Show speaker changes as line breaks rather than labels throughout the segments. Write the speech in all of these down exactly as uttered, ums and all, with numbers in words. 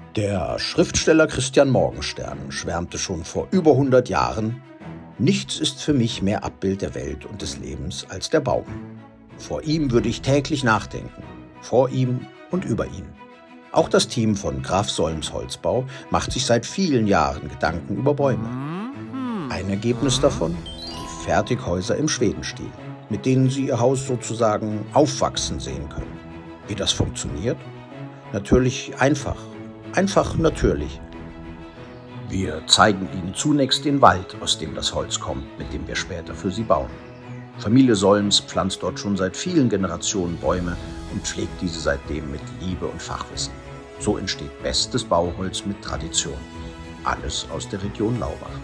Der Schriftsteller Christian Morgenstern schwärmte schon vor über hundert Jahren: Nichts ist für mich mehr Abbild der Welt und des Lebens als der Baum. Vor ihm würde ich täglich nachdenken, vor ihm und über ihn. Auch das Team von Graf Solms Holzbau macht sich seit vielen Jahren Gedanken über Bäume. Ein Ergebnis davon? Die Fertighäuser im Schwedenstil, mit denen Sie Ihr Haus sozusagen aufwachsen sehen können. Wie das funktioniert? Natürlich einfach. Einfach natürlich. Wir zeigen Ihnen zunächst den Wald, aus dem das Holz kommt, mit dem wir später für Sie bauen. Familie Solms pflanzt dort schon seit vielen Generationen Bäume und pflegt diese seitdem mit Liebe und Fachwissen. So entsteht bestes Bauholz mit Tradition. Alles aus der Region Laubach.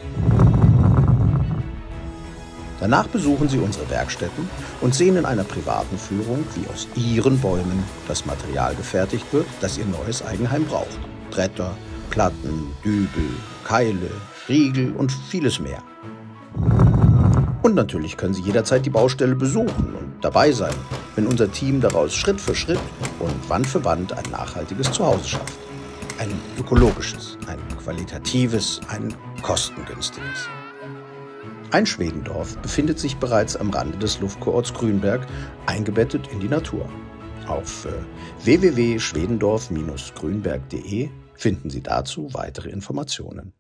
Danach besuchen Sie unsere Werkstätten und sehen in einer privaten Führung, wie aus Ihren Bäumen das Material gefertigt wird, das Ihr neues Eigenheim braucht. Bretter, Platten, Dübel, Keile, Riegel und vieles mehr. Und natürlich können Sie jederzeit die Baustelle besuchen und dabei sein, wenn unser Team daraus Schritt für Schritt und Wand für Wand ein nachhaltiges Zuhause schafft. Ein ökologisches, ein qualitatives, ein kostengünstiges. Ein Schwedendorf befindet sich bereits am Rande des Luftkurorts Grünberg, eingebettet in die Natur. Auf w w w punkt schwedendorf Bindestrich grünberg punkt de finden Sie dazu weitere Informationen.